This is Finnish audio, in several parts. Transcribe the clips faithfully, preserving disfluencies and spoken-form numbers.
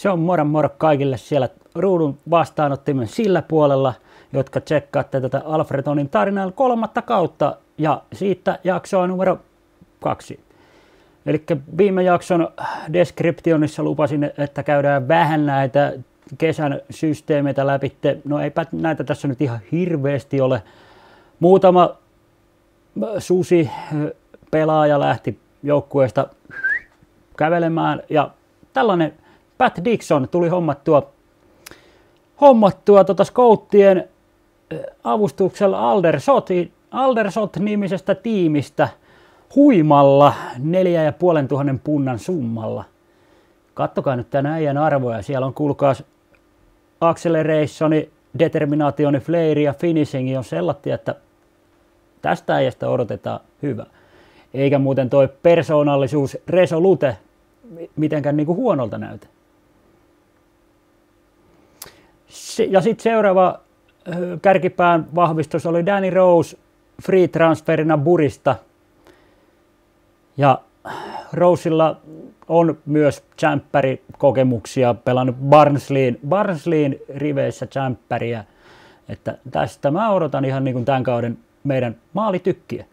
Se on moro moro kaikille siellä ruudun vastaanottimen sillä puolella, jotka tsekkaatte tätä Alfredonin tarinaa kolmatta kautta ja siitä jaksoa numero kaksi. Eli viime jakson descriptionissa lupasin, että käydään vähän näitä kesän systeemeitä läpi. No eipä näitä tässä nyt ihan hirveästi ole. Muutama susi pelaaja lähti joukkueesta kävelemään ja tällainen Pat Dixon tuli hommattua, hommattua tota Scouttien avustuksella Aldershot, Aldershot-nimisestä tiimistä huimalla neljä ja puolen tuhannen punnan summalla. Kattokaa nyt tämän äijän arvoja. Siellä on kuulkaas Accelerationi, Determinationi, Flairi ja Finishing on sellaisia, että tästä äijästä odotetaan hyvä. Eikä muuten toi persoonallisuus Resolute mitenkään niinku huonolta näytä. Ja sitten seuraava kärkipään vahvistus oli Danny Rose free transferina Burista. Ja Rosella on myös tsemppäri-kokemuksia, pelannut Barnsleyn, Barnsleyn riveissä tsemppäriä. Että tästä mä odotan ihan niin kuin tämän kauden meidän maalitykkiä.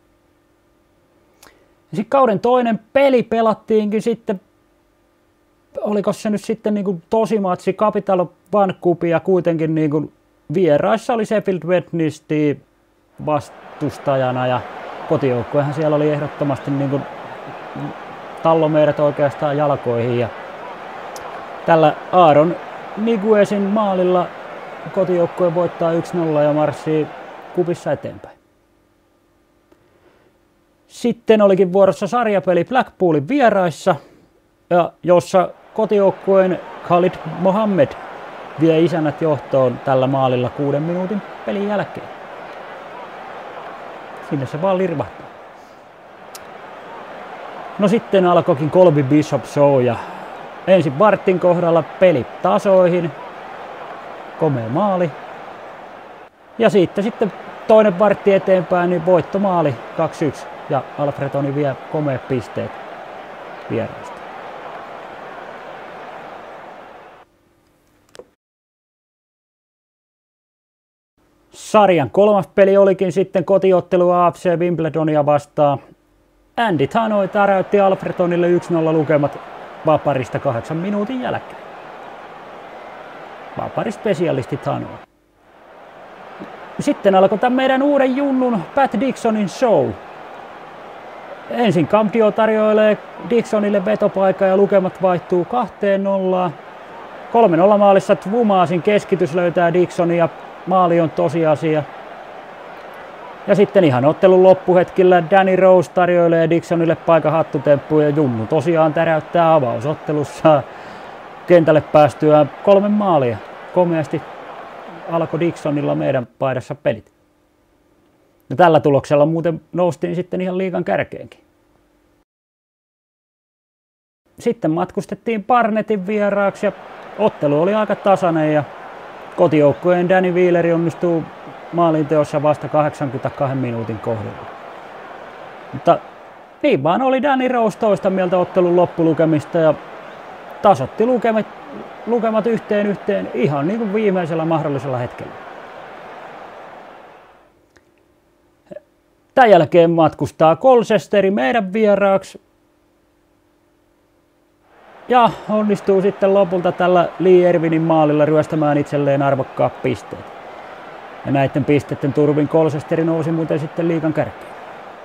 Sitten kauden toinen peli pelattiinkin sitten, oliko se nyt sitten niin kuin tosimatsi Capital Vancouvia kuitenkin niin kuin vieraissa oli Sheffield Wednesday vastustajana ja kotijoukkuehan siellä oli ehdottomasti niin kuin tallo meidät oikeastaan jalkoihin ja tällä Aaron Niguezin maalilla kotijoukkue voittaa yksi nolla ja marssii kupissa eteenpäin. Sitten olikin vuorossa sarjapeli Blackpoolin vieraissa, ja jossa kotijoukkueen Khalid Mohammed vie isännät johtoon tällä maalilla kuuden minuutin pelin jälkeen. Sinne se vaan lirvahtaa. No sitten alkoikin Colby Bishop show ja ensin vartin kohdalla peli tasoihin. Komea maali. Ja siitä sitten toinen vartti eteenpäin, niin voittomaali kaksi yksi. Ja Alfredoni vie komeat pisteet vieraista. Sarjan kolmas peli olikin sitten kotiottelu A F C Wimbledonia vastaan. Andy Tanoi täräytti Alfredonille yksi nolla lukemat vaparista kahdeksan minuutin jälkeen. Vapari-spesialisti Tanoi. Sitten alkoi tämän meidän uuden junnun Pat Dixonin show. Ensin Campdio tarjoilee Dixonille vetopaikkaa ja lukemat vaihtuu kahteen nollaan. kolme nolla maalissa Twumaasin keskitys löytää Dixonin ja maali on tosiasia. Ja sitten ihan ottelun loppuhetkillä Danny Rose tarjoilee Dixonille paikan hattutemppuun ja junnu tosiaan täräyttää avausottelussa kentälle päästyään kolme maalia. Komeasti alkoi Dixonilla meidän paidassa pelit. Ja tällä tuloksella muuten noustiin sitten ihan liigan kärkeenkin. Sitten matkustettiin Barnetin vieraaksi ja ottelu oli aika tasainen ja kotijoukkueen Danny Wheeleri onnistuu maalinteossa vasta kahdeksankymmentäkaksi minuutin kohdalla. Mutta niin vaan oli Danny Rose toista mieltä ottelun loppulukemista ja tasotti lukemat, lukemat yhteen yhteen ihan niin kuin viimeisellä mahdollisella hetkellä. Tämän jälkeen matkustaa Colchesteri meidän vieraaksi ja onnistuu sitten lopulta tällä Lee Erwinin maalilla ryöstämään itselleen arvokkaat pisteet. Ja näiden pisteiden turvin Colchesteri nousi muuten sitten liigan kärkeen.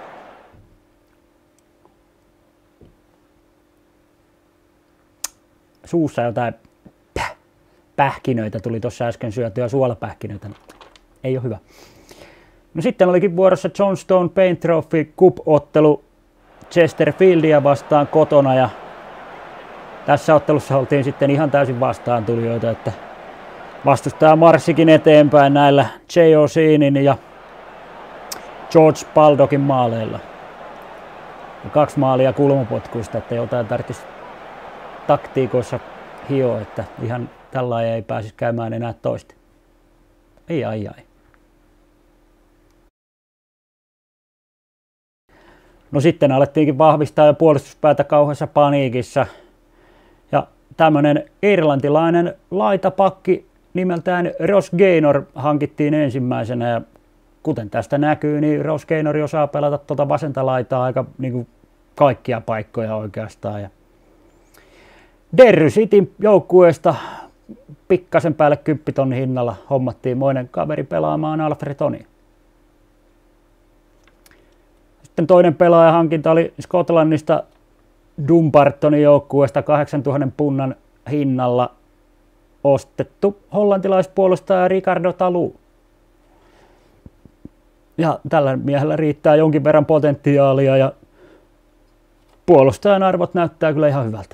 Suussa jotain päh, pähkinöitä tuli tuossa äsken syötyä suolapähkinöitä. Ei ole hyvä. No sitten olikin vuorossa Johnstone Paint Trophy Cup-ottelu Chesterfieldia vastaan kotona ja tässä ottelussa oltiin sitten ihan täysin vastaantulijoita, että vastustaja marssikin eteenpäin näillä J O Seanin ja George Baldockin maaleilla. Ja kaksi maalia kulmapotkuista, että jotain tarvitsisi taktiikoissa hioa, että ihan tällainen ei pääsisi käymään enää toista. Ei ai ai. No sitten alettiinkin vahvistaa jo puolustuspäätä kauheassa paniikissa. Ja tämmönen irlantilainen laitapakki nimeltään Ross Gaynor hankittiin ensimmäisenä. Ja kuten tästä näkyy, niin Ross Gaynor osaa pelata tuota vasenta laitaa aika niin kuin kaikkia paikkoja oikeastaan. Ja Derry Cityn joukkueesta pikkasen päälle kymppitonnin hinnalla hommattiin moinen kaveri pelaamaan Alfretonia. Sitten toinen pelaajahankinta oli Skotlannista Dumbartonin joukkueesta kahdeksantuhatta punnan hinnalla ostettu hollantilaispuolustaja Ricardo Talou. Ja tällä miehellä riittää jonkin verran potentiaalia ja puolustajan arvot näyttää kyllä ihan hyvältä.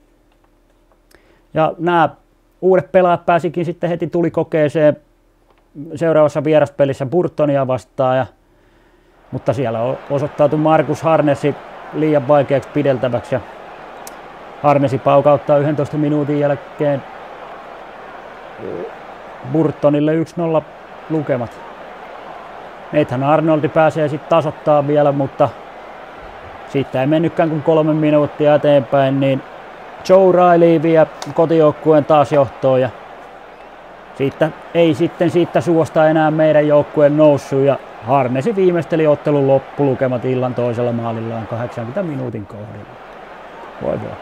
Ja nämä uudet pelaajat pääsikin sitten heti tulikokeeseen seuraavassa vieraspelissä Burtonia vastaan. Ja, mutta siellä osoittautui Marcus Harnesi liian vaikeaksi pideltäväksi. Ja Harnesi paukauttaa yhdentoista minuutin jälkeen Burtonille yksi nolla lukemat. Nathan Arnoldi pääsee sitten tasoittaa vielä, mutta siitä ei mennytkään kuin kolme minuuttia eteenpäin, niin Joe Riley vie kotijoukkueen taas johtoon ja siitä ei sitten siitä suosta enää meidän joukkueen noussut ja Harnesi viimeisteli ottelun loppulukemat illan toisella maalillaan kahdeksankymmentä minuutin kohdilla. Voi voi.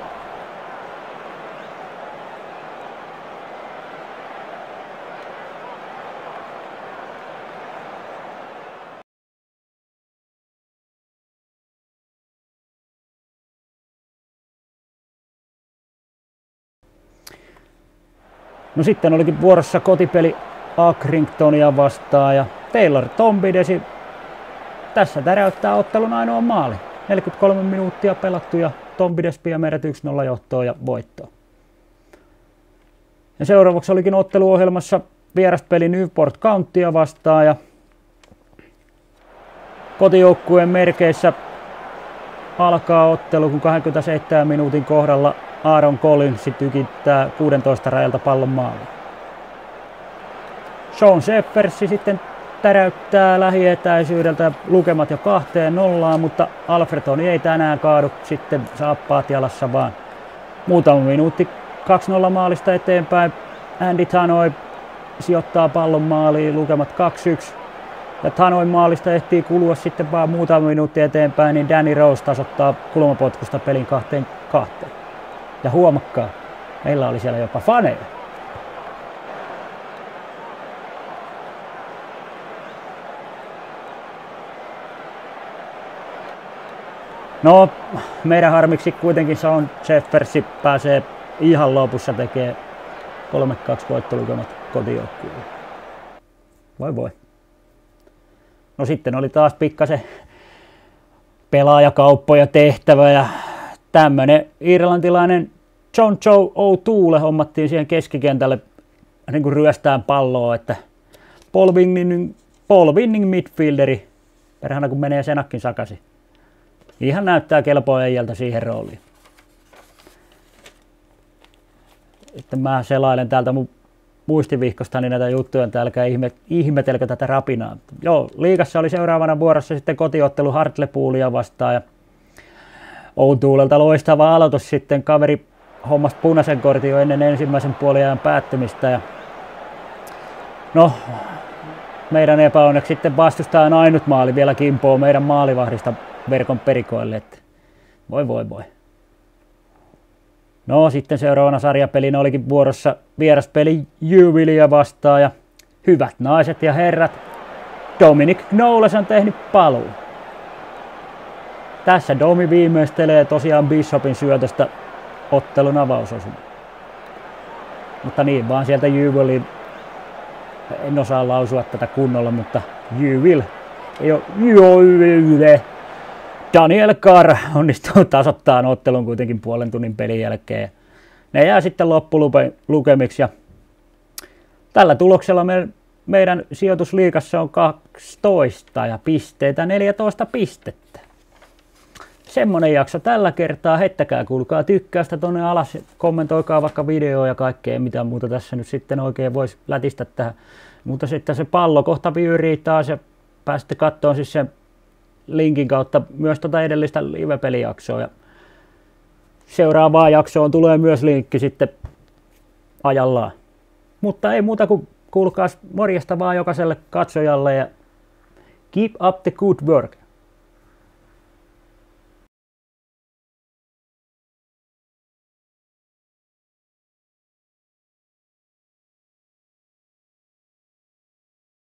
No sitten olikin vuorossa kotipeli Accringtonia vastaan ja Taylor Tombidesi tässä täräyttää ottelun ainoa maali. neljäkymmentäkolme minuuttia pelattu ja Tombides vie meidät yksi nolla johtoon ja voittoon. Ja seuraavaksi olikin otteluohjelmassa vieraspeli Newport Countia vastaan ja kotijoukkueen merkeissä alkaa ottelu, kun kaksikymmentäseitsemän minuutin kohdalla Aaron Collins tykittää kuusitoista rajalta pallon maaliin. Sean Shephersi sitten täräyttää lähietäisyydeltä lukemat jo kahteen nollaan, mutta Alfretoni ei tänään kaadu sitten saappaat jalassa, vaan muutama minuutti kaksi nolla maalista eteenpäin. Andy Tannoy sijoittaa pallon maaliin, lukemat kaksi yksi. Ja Tannoyn maalista ehtii kulua sitten vaan muutama minuutti eteenpäin, niin Danny Rose tasoittaa kulmapotkusta pelin kahteen kahteen. Ja huomakkaa, meillä oli siellä jopa faneja. No, meidän harmiksi kuitenkin Sean Shephersi pääsee ihan lopussa tekee kolme kaksi voittolukemat kotijoukkueelle. Voi voi. No sitten oli taas pikkasen pelaajakauppoja tehtävä ja tämmönen irlantilainen John Joe O'Toole hommattiin siihen keskikentälle niin kuin ryöstään palloa, että Paul Winning, Paul Winning midfielderi, perhana kun menee senakkin sakasi. Ihan näyttää kelpoa äijältä siihen rooliin. Sitten mä selailen täältä mun muistivihkostani näitä juttuja, että älkää ihme, ihmetelkö tätä rapinaa. Joo, liigassa oli seuraavana vuorossa sitten kotiottelu Hartlepoolia vastaan ja O'Toolelta loistava aloitus sitten, kaveri hommasi punaisen kortin jo ennen ensimmäisen puoliajan päättymistä. Ja no, meidän epäonneksi sitten vastustajan ainut maali vielä kimpoo meidän maalivahdista verkon perikoille, että voi voi voi. No sitten seuraavana sarjapelinä olikin vuorossa vieraspeli Jubilia vastaan ja hyvät naiset ja herrat, Dominic Knowles on tehnyt paluun. Tässä Domi viimeistelee tosiaan Bishopin syötöstä ottelun avausosuma. Mutta niin vaan sieltä Jubilin, en osaa lausua tätä kunnolla, mutta Jubil, ei oo Jubil. Daniel Carr onnistuu tasoittamaan ottelun kuitenkin puolen tunnin pelin jälkeen. Ne jää sitten loppulukemiksi ja tällä tuloksella me, meidän sijoitusliigassa on kaksitoista ja pisteitä neljätoista pistettä. Semmonen jakso tällä kertaa. Heittäkää kuulkaa tykkäystä tonne alas, kommentoikaa vaikka videoa ja kaikkea mitä muuta tässä nyt sitten oikein voisi lätistä tähän. Mutta sitten se pallo kohta vyyrii taas ja pääsette katsomaan siis sen linkin kautta myös tuota edellistä live-pelijaksoa. Ja seuraavaan jaksoon tulee myös linkki sitten ajallaan. Mutta ei muuta kuin kuulkaas morjesta vaan jokaiselle katsojalle ja keep up the good work.